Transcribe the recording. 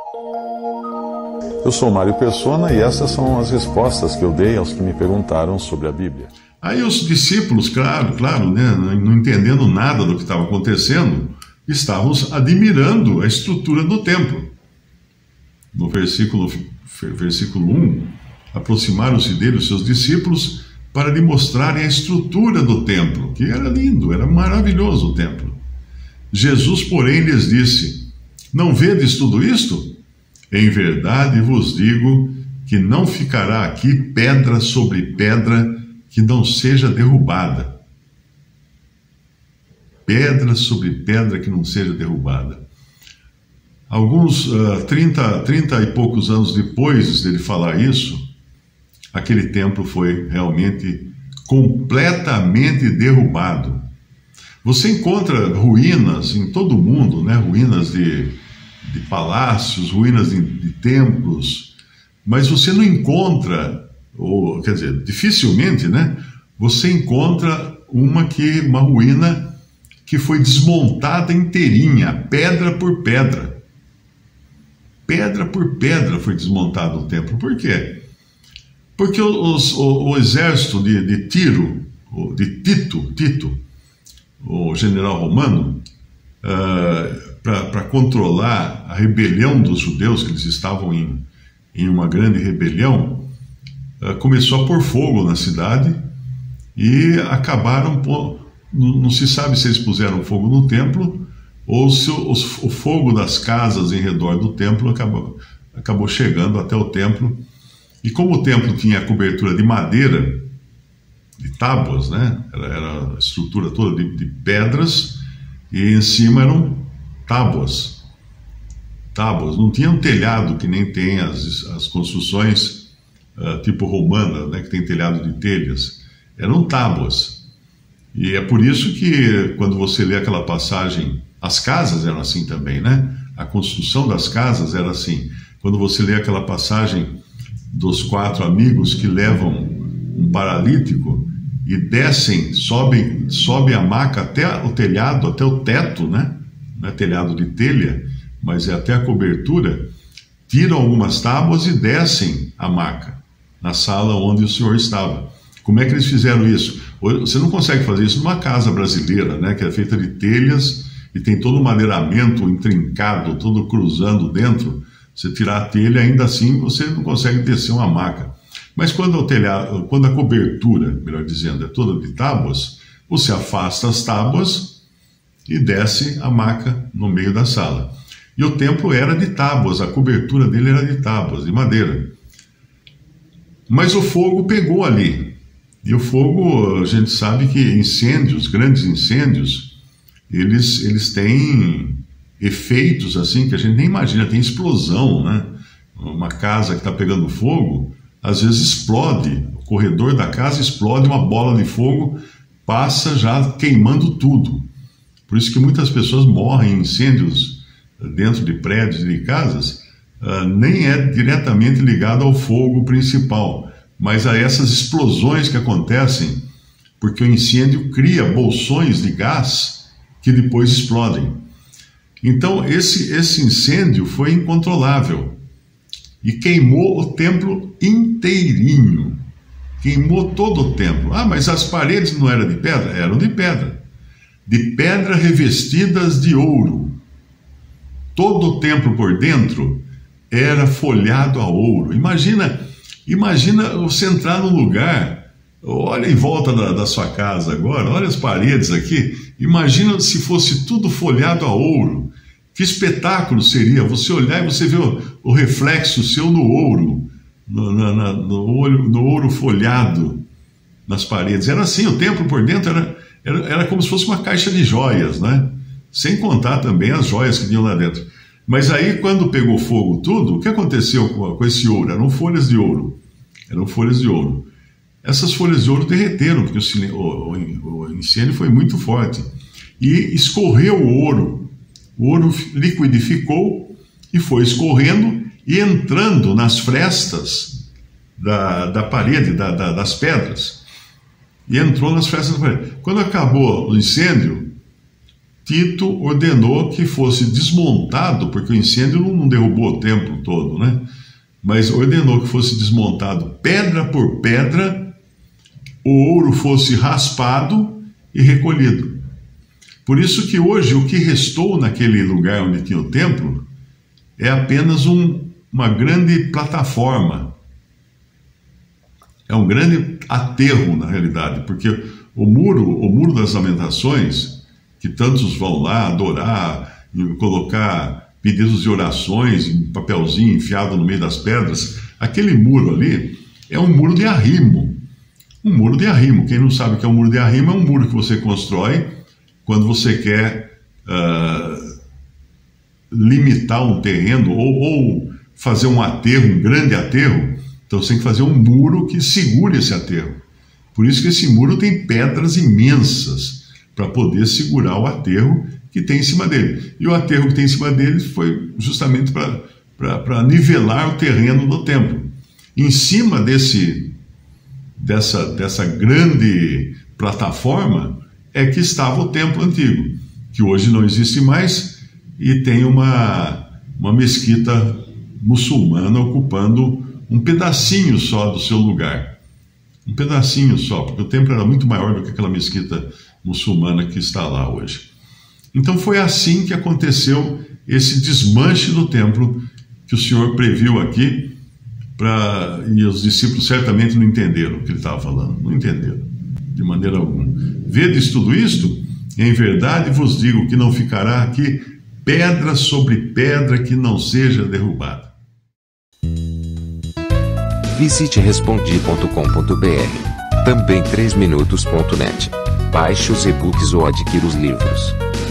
Eu sou Mário Persona e essas são as respostas que eu dei aos que me perguntaram sobre a Bíblia. Aí os discípulos, claro, né, não entendendo nada do que estava acontecendo, estavam admirando a estrutura do templo. No versículo 1, aproximaram-se dele os seus discípulos para lhe mostrarem a estrutura do templo, que era lindo, era maravilhoso o templo. Jesus, porém, lhes disse: não vedes tudo isto? Em verdade vos digo que não ficará aqui pedra sobre pedra que não seja derrubada. Pedra sobre pedra que não seja derrubada. Alguns 30 e poucos anos depois dele falar isso, aquele templo foi realmente completamente derrubado. Você encontra ruínas em todo o mundo, né? Ruínas de palácios, ruínas de templos, mas você não encontra, ou quer dizer, dificilmente, né? Você encontra uma ruína que foi desmontada inteirinha, pedra por pedra. Pedra por pedra foi desmontado o templo. Por quê? Porque o exército de Tito, o general romano, para controlar a rebelião dos judeus, que eles estavam em uma grande rebelião, começou a pôr fogo na cidade e acabaram, não se sabe se eles puseram fogo no templo ou se o fogo das casas em redor do templo acabou chegando até o templo. E como o templo tinha a cobertura de madeira, de tábuas, né? Era a estrutura toda de pedras, e em cima eram tábuas. Não tinha um telhado que nem tem as construções tipo romana, né? Que tem telhado de telhas. Eram tábuas. E é por isso que quando você lê aquela passagem, as casas eram assim também, né? A construção das casas era assim. Quando você lê aquela passagem dos 4 amigos que levam um paralítico e descem, sobe a maca até o telhado, até o teto, né? Não é telhado de telha, mas é até a cobertura, tiram algumas tábuas e descem a maca na sala onde o Senhor estava. Como é que eles fizeram isso? Você não consegue fazer isso numa casa brasileira, né? Que é feita de telhas e tem todo o madeiramento intrincado, todo cruzando dentro. Você tirar a telha, ainda assim você não consegue descer uma maca. Mas quando a cobertura, melhor dizendo, é toda de tábuas, você afasta as tábuas e desce a maca no meio da sala. E o templo era de tábuas, a cobertura dele era de tábuas, de madeira. Mas o fogo pegou ali. E o fogo, a gente sabe que incêndios, grandes incêndios, eles têm efeitos assim que a gente nem imagina, tem explosão, né? Uma casa que está pegando fogo, às vezes explode, o corredor da casa explode, uma bola de fogo passa já queimando tudo. Por isso que muitas pessoas morrem em incêndios dentro de prédios e de casas, nem é diretamente ligado ao fogo principal, mas a essas explosões que acontecem, porque o incêndio cria bolsões de gás que depois explodem. Então esse incêndio foi incontrolável e queimou o templo inteirinho, queimou todo o templo. Ah, mas as paredes não eram de pedra? Eram de pedra revestidas de ouro. Todo o templo por dentro era folhado a ouro. Imagina você entrar num lugar, olha em volta da sua casa agora, olha as paredes aqui, imagina se fosse tudo folhado a ouro. Que espetáculo seria você olhar e você ver o reflexo seu no ouro, no ouro folhado nas paredes. Era assim, o templo por dentro era como se fosse uma caixa de joias, né? Sem contar também as joias que tinham lá dentro. Mas aí, quando pegou fogo tudo, o que aconteceu com esse ouro? Eram folhas de ouro. Essas folhas de ouro derreteram, porque o incêndio foi muito forte. E escorreu o ouro liquidificou e foi escorrendo e entrando nas frestas da parede, das pedras. E entrou nas frestas da parede. Quando acabou o incêndio, Tito ordenou que fosse desmontado, porque o incêndio não derrubou o templo todo, né? Mas ordenou que fosse desmontado pedra por pedra, o ouro fosse raspado e recolhido. Por isso que hoje o que restou naquele lugar onde tinha o templo é apenas uma grande plataforma. É um grande aterro, na realidade, porque o muro das lamentações, que tantos vão lá adorar, colocar pedidos de orações em papelzinho enfiado no meio das pedras, aquele muro ali é um muro de arrimo. Um muro de arrimo. Quem não sabe o que é um muro de arrimo, é um muro que você constrói quando você quer limitar um terreno ou fazer um aterro, um grande aterro. Então você tem que fazer um muro que segure esse aterro. Por isso que esse muro tem pedras imensas para poder segurar o aterro que tem em cima dele. E o aterro que tem em cima dele foi justamente para nivelar o terreno do templo. Em cima dessa grande plataforma é que estava o templo antigo, que hoje não existe mais, e tem uma mesquita muçulmana ocupando um pedacinho só do seu lugar. Um pedacinho só, porque o templo era muito maior do que aquela mesquita muçulmana que está lá hoje. Então foi assim que aconteceu esse desmanche do templo que o Senhor previu aqui, e os discípulos certamente não entenderam o que ele estava falando, não entenderam, de maneira alguma. Vedes tudo isto? Em verdade vos digo que não ficará aqui pedra sobre pedra que não seja derrubada. Visite respondi.com.br. Também 3minutos.net. Baixe os e-books ou adquira os livros.